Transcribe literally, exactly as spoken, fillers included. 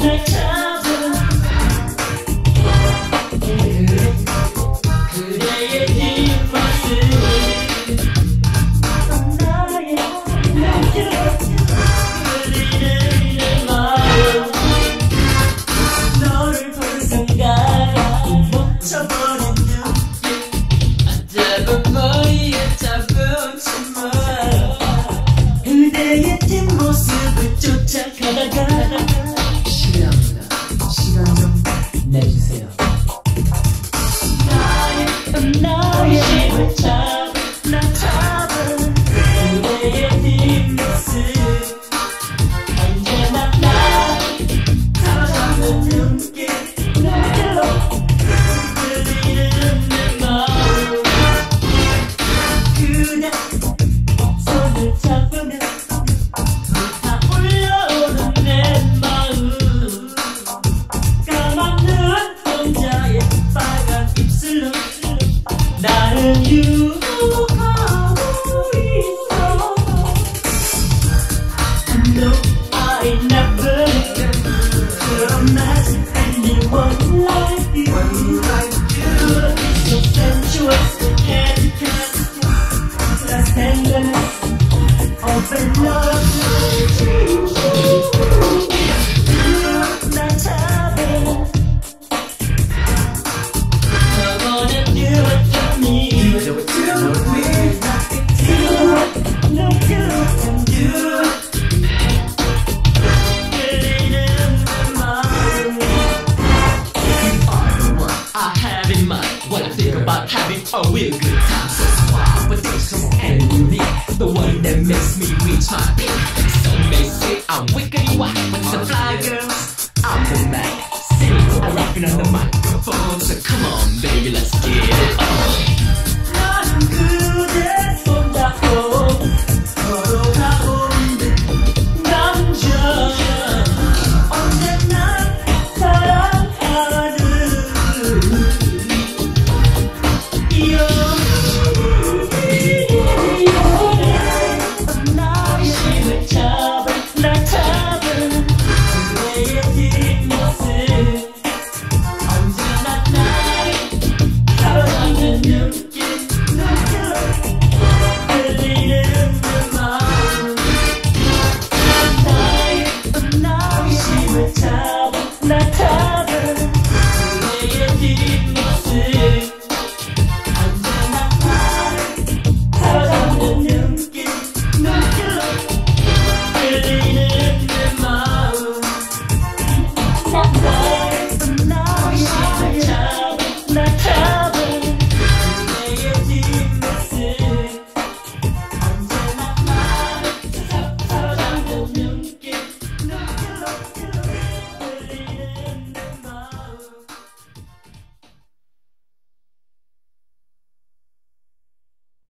날 잡은 그대의 뒷모습 나의 나의 흐리는 내 마음 너를 본 순간 멈춰버린 느낌 잡은 머리에 잡은 치마 그대의 뒷모습을 쫓아가다가 실례합니다. 시간 좀 내주세요. 나의 나의 힘을 잡은 나 잡은 그대의 뒷모습 언제나 날 사랑하는 눈길 내게로 흐리는 내 마음 그대 손을 잡으면 불타올라오는 내 마음 까만 눈동자에 빨간 입술로 나를 유혹하고 있어 No, I never promise anyone like you You're so sensuous and cast Last tenderness of love 날 잡은 저번엔 do it to me Do it to me. No you can do 흐리는 내 마음 You are the one I have in mind when I think about having a real good time. So smile, but think so and unique, the one that makes me reach my peak. Some may say I'm wickedy wild, but it's a fly girl. I'm the man, singing, I'm rapping on the microphone. So come on, baby, let's